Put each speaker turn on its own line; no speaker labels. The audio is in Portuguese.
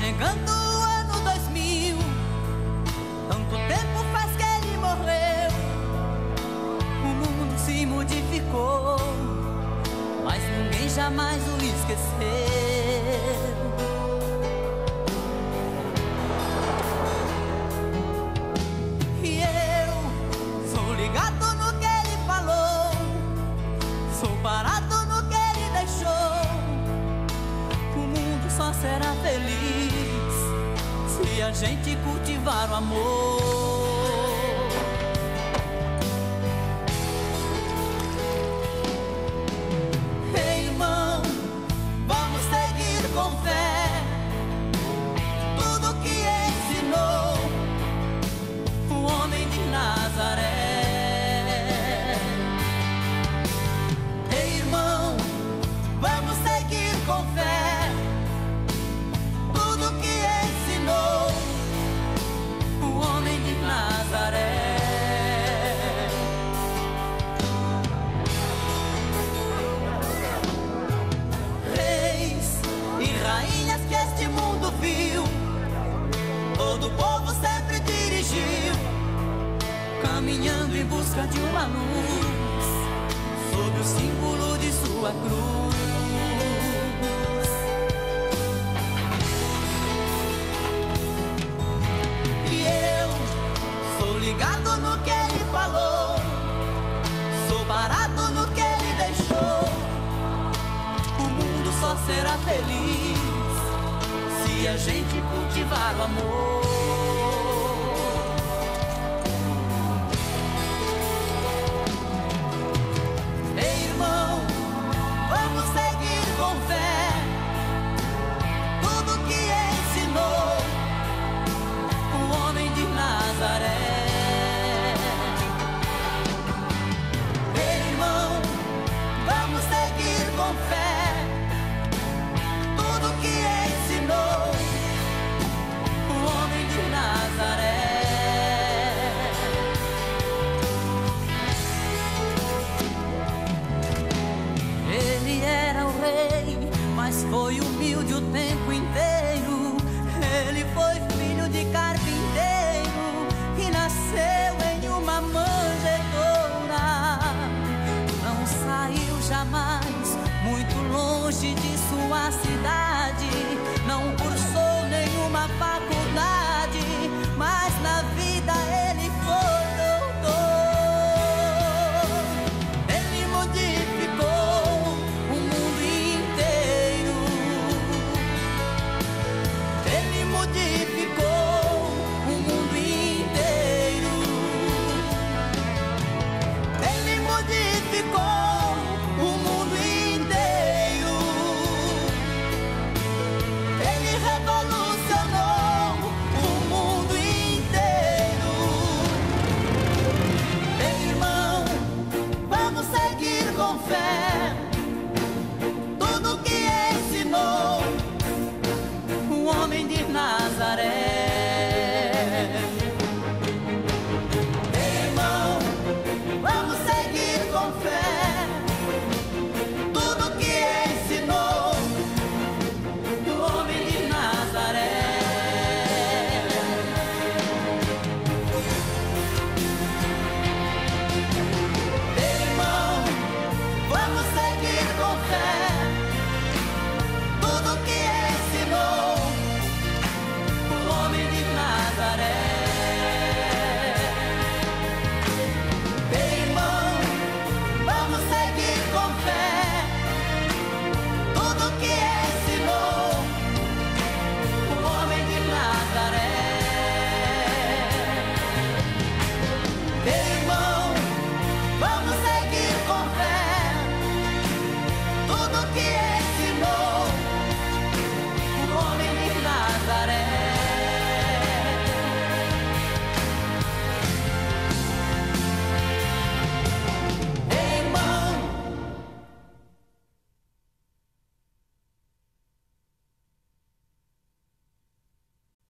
chegando o ano 2000. Tanto tempo faz que ele morreu. O mundo se modificou, mas ninguém jamais o esqueceu. E eu sou ligado no que ele falou, sou parado no que ele deixou. O mundo só será feliz se a gente cultivar o amor. Ei, irmão, vamos seguir com fé tudo que ensinou o homem de Nazaré. Ei, irmão, vamos seguir com fé tudo que ensinou o homem de Nazaré. Reis e rainhas que este mundo viu, todo o povo sempre dirigiu, caminhando em busca de uma luz, sob o símbolo de sua cruz. E eu sou ligado no que ele falou, sou parado no que ele deixou. O mundo só será feliz se a gente cultivar o amor. Ei, irmão, vamos seguir com fé tudo que ensinou o homem de Nazaré. Ei, irmão, vamos seguir com fé tudo que ensinou o homem de Nazaré. Ele era o rei, mas foi humilde o tempo